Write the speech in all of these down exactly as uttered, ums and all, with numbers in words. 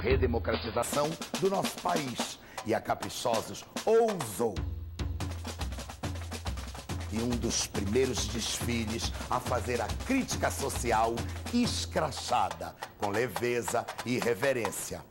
redemocratização do nosso país. E a Caprichosos ousou. E um dos primeiros desfiles a fazer a crítica social escrachada, com leveza e reverência.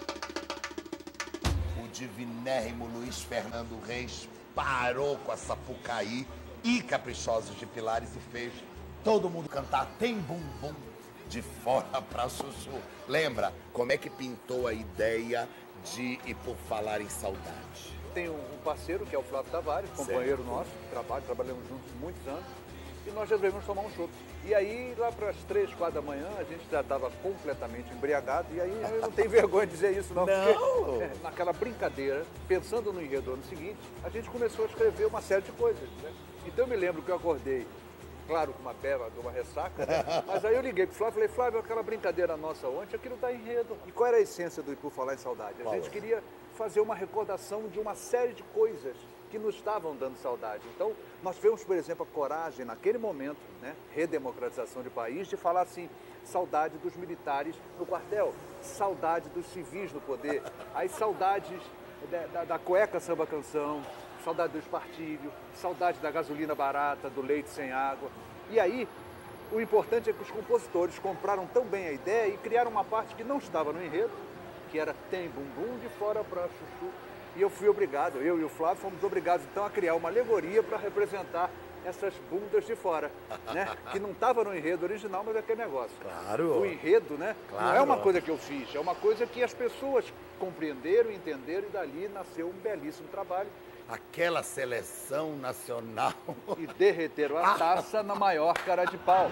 O divinérrimo Luiz Fernando Reis parou com a Sapucaí e Caprichosos de Pilares e fez todo mundo cantar Tem Bumbum de fora pra chuchu. Lembra como é que pintou a ideia de E Por Falar em Saudade? Tem um parceiro, que é o Flávio Tavares, companheiro nosso, trabalho, trabalhamos juntos muitos anos, e nós resolvemos tomar um chopp. E aí, lá para as três, quatro da manhã, a gente já estava completamente embriagado, e aí eu não tenho vergonha de dizer isso não, não. porque é, naquela brincadeira, pensando no enredo ano seguinte, a gente começou a escrever uma série de coisas, né? Então eu me lembro que eu acordei, claro, com uma bela, de uma ressaca, né? Mas aí eu liguei pro Flávio e falei, Flávio, aquela brincadeira nossa ontem, aquilo dá enredo. E qual era a essência do E Por Falar em Saudade? A qual gente é? queria fazer uma recordação de uma série de coisas que nos estavam dando saudade. Então, nós tivemos, por exemplo, a coragem, naquele momento, né, redemocratização de país, de falar assim, saudade dos militares no quartel, saudade dos civis no poder, as saudades da, da, da cueca samba-canção, saudade do espartilho, saudade da gasolina barata, do leite sem água. E aí, o importante é que os compositores compraram tão bem a ideia e criaram uma parte que não estava no enredo, que era Tem Bumbum de fora pra chuchu. E eu fui obrigado, eu e o Flávio fomos obrigados então a criar uma alegoria para representar essas bundas de fora, né? Que não estava no enredo original, mas é aquele negócio. Claro. O enredo, né? Claro. Não é uma coisa que eu fiz, é uma coisa que as pessoas compreenderam, entenderam e dali nasceu um belíssimo trabalho. Aquela seleção nacional. E derreteram a taça na maior cara de pau.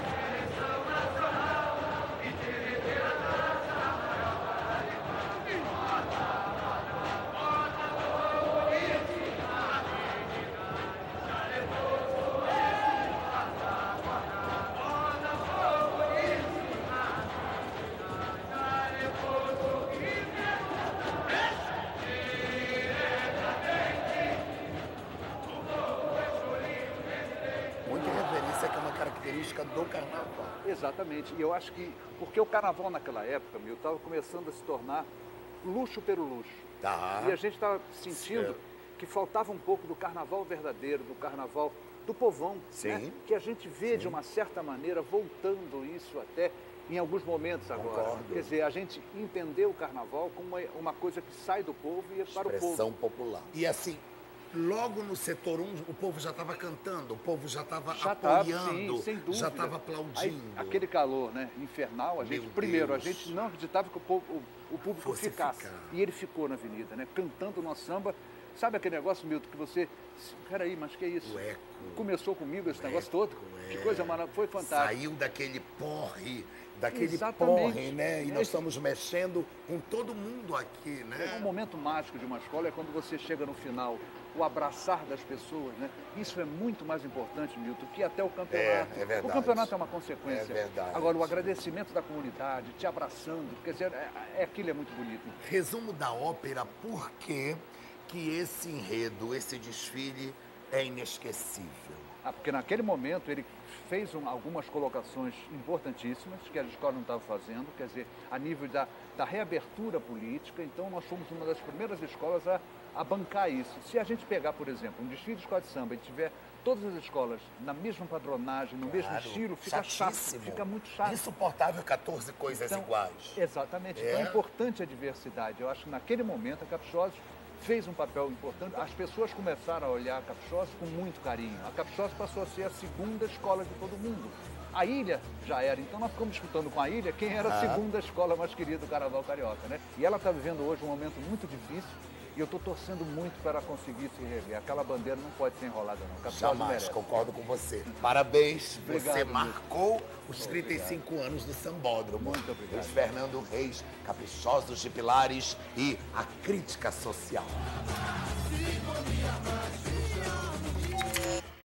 Muita reverência, que é uma característica do carnaval. Exatamente. E eu acho que, porque o carnaval naquela época, meu, estava começando a se tornar luxo pelo luxo. Tá. E a gente estava sentindo Certo. que faltava um pouco do carnaval verdadeiro, do carnaval do povão. Sim. Né? Que a gente vê, de uma certa maneira, voltando isso até em alguns momentos agora. Concordo. Quer dizer, a gente entendeu o carnaval como uma, uma coisa que sai do povo e é para o povo. Expressão popular. E assim, logo no setor um, o povo já estava cantando, o povo já estava Já estava, apoiando, sim, sem dúvida. já estava aplaudindo. Aí, aquele calor, né, infernal, a gente, Meu primeiro, Deus. a gente não acreditava que o, povo, o, o público Fosse ficasse. ficar. E ele ficou na avenida, né, cantando nosso samba. Sabe aquele negócio, Milton, que você... Peraí, mas que é isso? O eco. Começou comigo esse O negócio eco, todo. é. Que coisa maravilhosa, foi fantástico. Saiu daquele porre, daquele Exatamente. porre, né? E É. nós estamos mexendo com todo mundo aqui, né? Um momento mágico de uma escola é quando você chega no final, o abraçar das pessoas, né? Isso é muito mais importante, Milton, que até o campeonato. É, é verdade. O campeonato é uma consequência. É verdade. Agora, o agradecimento da comunidade, te abraçando, quer dizer, é, é, aquilo é muito bonito. Resumo da ópera, por que que esse enredo, esse desfile é inesquecível? Ah, porque naquele momento ele fez um, algumas colocações importantíssimas que a escola não estava fazendo, quer dizer, a nível da, da reabertura política. Então nós fomos uma das primeiras escolas a, a bancar isso. Se a gente pegar, por exemplo, um desfile de escola de samba e tiver todas as escolas na mesma padronagem, no mesmo Claro, estilo, fica chatíssimo. chato, fica muito chato. Insuportável quatorze coisas Então, iguais. Exatamente. É. Então é importante a diversidade. Eu acho que naquele momento a Caprichosos fez um papel importante. As pessoas começaram a olhar a Caprichosos com muito carinho. A Caprichosos passou a ser a segunda escola de todo mundo. A Ilha já era, então nós ficamos disputando com a Ilha quem era a Ah. segunda escola mais querida do Carnaval Carioca, né? E ela está vivendo hoje um momento muito difícil e eu estou torcendo muito para ela conseguir se rever. Aquela bandeira não pode ser enrolada não. Caprichosos Jamais, merece. concordo com você. Parabéns, Obrigado, você Milton. marcou os trinta e cinco anos do Sambódromo. Muito obrigado. Luiz Fernando Reis, Caprichosos de Pilares e a crítica social. Sinfonia mais